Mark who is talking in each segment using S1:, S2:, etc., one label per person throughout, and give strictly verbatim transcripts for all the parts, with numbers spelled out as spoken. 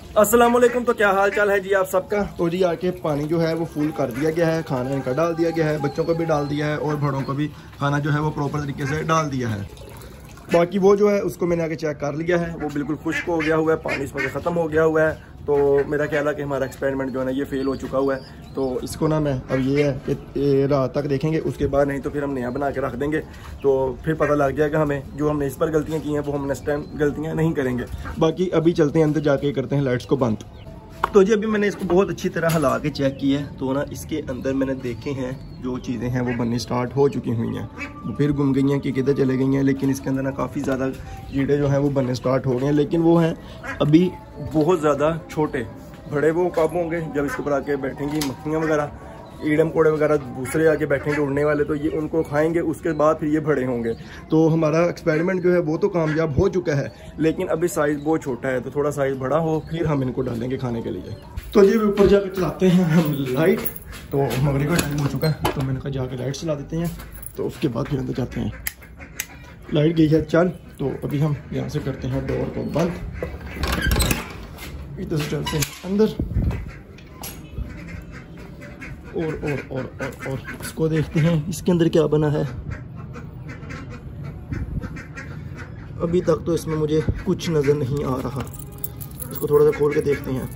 S1: अस्सलाम वालेकुम। तो क्या हाल चाल है जी आप सबका। तो जी आके पानी जो है वो फुल कर दिया गया है, खाना इनका डाल दिया गया है, बच्चों को भी डाल दिया है और बड़ों को भी खाना जो है वो प्रॉपर तरीके से डाल दिया है। बाकी वो जो है उसको मैंने आके चेक कर लिया है, वो बिल्कुल खुश्क हो गया हुआ है, पानी इसमें ख़त्म हो गया हुआ है। तो मेरा ख्याल है कि हमारा एक्सपेरिमेंट जो है ना ये फेल हो चुका हुआ है। तो इसको ना मैं अब ये है कि रात तक देखेंगे, उसके बाद नहीं तो फिर हम नया बना के रख देंगे। तो फिर पता लग जाएगा हमें जो हमने इस पर गलतियाँ की हैं वो हम नेक्स्ट टाइम गलतियाँ नहीं करेंगे। बाकी अभी चलते हैं अंदर जाके करते हैं लाइट्स को बंद। तो जी अभी मैंने इसको बहुत अच्छी तरह हिला के चेक किया है, तो ना इसके अंदर मैंने देखे हैं जो चीज़ें हैं वो बननी स्टार्ट हो चुकी हुई हैं, वो फिर गुम गई हैं कि किधर चले गई हैं। लेकिन इसके अंदर ना काफ़ी ज़्यादा कीड़े जो हैं वो बनने स्टार्ट हो गए हैं, लेकिन वो हैं अभी बहुत ज़्यादा छोटे। बड़े वो कब होंगे जब इसके ऊपर आके बैठेंगी मक्खियाँ वगैरह, ईड़म कोड़े वगैरह दूसरे आके बैठेंगे उड़ने वाले, तो ये उनको खाएंगे, उसके बाद फिर ये बड़े होंगे। तो हमारा एक्सपेरिमेंट जो है वो तो कामयाब हो चुका है, लेकिन अभी साइज़ बहुत छोटा है, तो थोड़ा साइज़ बड़ा हो फिर हम इनको डालेंगे खाने के लिए। तो ये ऊपर जाकर चलाते हैं हम लाइट। तो मगरिब का टाइम हो चुका है, तो मैंने कहा जाके लाइट चला देते हैं, तो उसके बाद फिर अंदर जाते हैं। लाइट गई है चल, तो अभी हम यहाँ से करते हैं डोर को बंद, इधर से चलते हैं अंदर और और और और और इसको देखते हैं इसके अंदर क्या बना है। अभी तक तो इसमें मुझे कुछ नज़र नहीं आ रहा, इसको थोड़ा सा खोल के देखते हैं।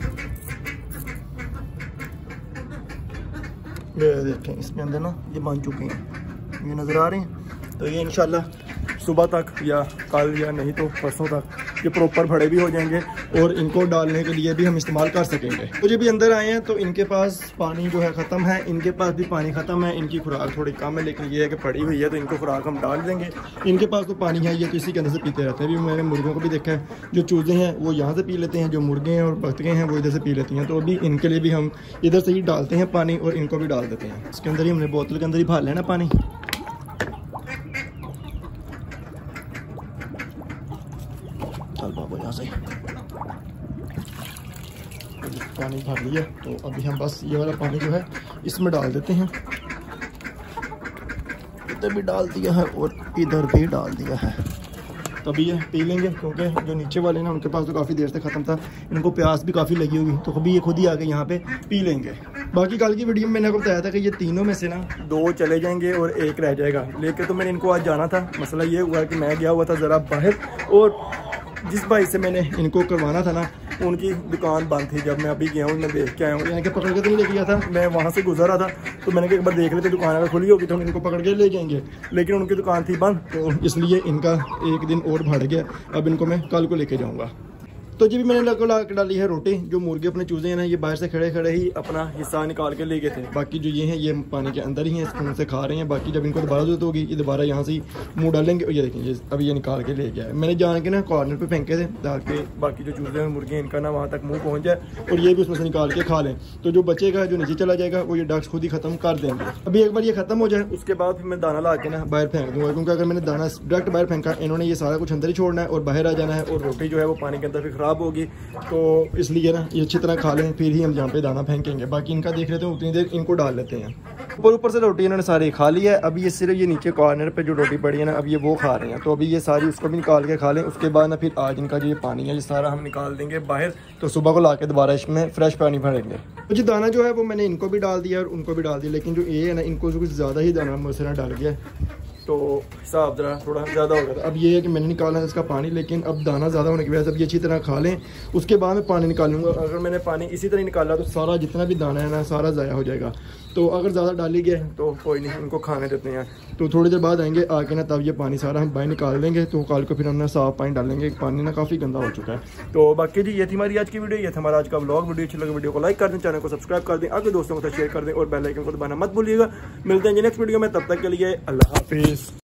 S1: ये देखें इसके अंदर ना ये बन चुके हैं, ये नज़र आ रहे हैं। तो ये इंशाल्लाह सुबह तक या कल या नहीं तो परसों तक ये प्रॉपर बड़े भी हो जाएंगे और इनको डालने के लिए भी हम इस्तेमाल कर सकेंगे। तो जब भी अंदर आए हैं तो इनके पास पानी जो है ख़त्म है, इनके पास भी पानी ख़त्म है, इनकी खुराक थोड़ी कम है, लेकिन ये है कि पड़ी हुई है तो इनको खुराक हम डाल देंगे। इनके पास तो पानी है, ये तो इसी के अंदर से पीते रहते हैं। अभी मैंने मुर्गों को भी देखा है, जो चूज़े हैं वो यहाँ से पी लेते हैं, जो मुर्गे हैं और बतखें हैं वो इधर से पी लेती हैं। तो अभी इनके लिए भी हम इधर से ही डालते हैं पानी और इनको भी डाल देते हैं। इसके अंदर ही हमने बोतल के अंदर ही भर लेना पानी। चल बाबू यहाँ से पानी भर लिया, तो अभी हम बस ये वाला पानी जो है इसमें डाल देते हैं। इधर भी डाल दिया है और इधर भी डाल दिया है, तभी ये पी लेंगे, क्योंकि जो नीचे वाले ना उनके पास तो काफ़ी देर से ख़त्म था, इनको प्यास भी काफ़ी लगी होगी, तो कभी ये खुद ही आके यहाँ पे पी लेंगे। बाकी कल की वीडियो में मैंने आपको बताया था कि ये तीनों में से ना दो चले जाएंगे और एक रह जाएगा, लेकिन तो मैंने इनको आज जाना था। मसला ये हुआ कि मैं गया हुआ था ज़रा बाहर, और जिस भाई से मैंने इनको करवाना था ना उनकी दुकान बंद थी। जब मैं अभी गया हूँ मैं देख के आया हूँ, यानी कि पकड़ के तो नहीं लेके गया था, मैं वहाँ से गुजरा था, तो मैंने कहा एक बार देख लेते दुकान अगर खुली होगी तो हम इनको पकड़ के ले जाएंगे, लेकिन उनकी दुकान थी बंद, तो इसलिए इनका एक दिन और बढ़ गया। अब इनको मैं कल को लेके जाऊँगा। तो जी भी मैंने लगा ला के डाली है रोटी। जो मुर्गे अपने चूजे हैं ना ये बाहर से खड़े खड़े ही अपना हिस्सा निकाल के ले गए थे, बाकी जो ये हैं ये पानी के अंदर ही हैं, स्पून से खा रहे हैं। बाकी जब इनको दोबारा जरूरत होगी ये दोबारा यहाँ से मुँह डालेंगे। और ये देखें ये अभी ये निकाल के ले गया है, मैंने जान के ना कॉर्नर पे फेंके थे ताकि बाकी जो चूजे हैं मुर्गे इनका ना वहाँ तक मुँह पहुँच जाए और ये भी उसमें से निकाल के खा लें। तो जो बचेगा जो नीचे चला जाएगा वो ये डक्स खुद ही ख़त्म कर देंगे। अभी एक बार ये ख़त्म हो जाए उसके बाद फिर मैं दाना ला के ना बाहर फेंक दूँगा, क्योंकि अगर मैंने दाना डायरेक्ट बाहर फेंका इन्होंने ये सारा कुछ अंदर ही छोड़ना है और बाहर आ जाना है, और रोटी जो है वो पानी के अंदर फिर ख़राब होगी। तो इसलिए ना ये अच्छी तरह खा लें फिर ही हम यहाँ पे दाना फेंकेंगे। बाकी इनका देख लेते हैं, उतनी देर इनको डाल लेते हैं। ऊपर ऊपर से रोटी इन्होंने सारी खा ली है, अभी ये सिर्फ ये नीचे कॉर्नर पे जो रोटी पड़ी है ना अब ये वो खा रहे हैं, तो अभी ये सारी उसको भी निकाल के खा लें। उसके बाद ना फिर आज इनका जो ये पानी है ये सारा हम निकाल देंगे बाहर, तो सुबह को ला के दोबारा इसमें फ्रेश पानी भरेंगे। तो जो दाना जो है वो मैंने इनको भी डाल दिया और उनको भी डाल दिया, लेकिन जो ये है ना इनको जो कुछ ज़्यादा ही दाना मुझसे ना डाल गया, तो हिसाब जरा थोड़ा ज़्यादा हो गया था। अब ये है कि मैंने निकाला है इसका पानी, लेकिन अब दाना ज़्यादा होने की वजह से अब ये अच्छी तरह खा लें, उसके बाद मैं पानी निकालूंगा। अगर मैंने पानी इसी तरह निकाला तो सारा जितना भी दाना है ना सारा ज़ाया हो जाएगा, तो अगर ज़्यादा डाली गया तो कोई नहीं, उनको खाने देते हैं। तो थोड़ी देर बाद आएंगे आके ना तब ये पानी सारा हम बाहर निकाल लेंगे, तो कल को फिर हम ना साफ पानी डालेंगे, पानी ना काफ़ी गंदा हो चुका है। तो बाकी जी ये थी हमारी आज की वीडियो, ये था हमारा आज का व्लॉग। वीडियो अच्छी लगे वीडियो को लाइक कर दें, चैनल को सब्सक्राइब कर दें, आगे दोस्तों को शेयर कर दें और बेल आइकन को दबाना मत भूलिएगा। मिलते हैं जी नेक्स्ट वीडियो में, तब तक के लिए अल्लाह हाफिज़।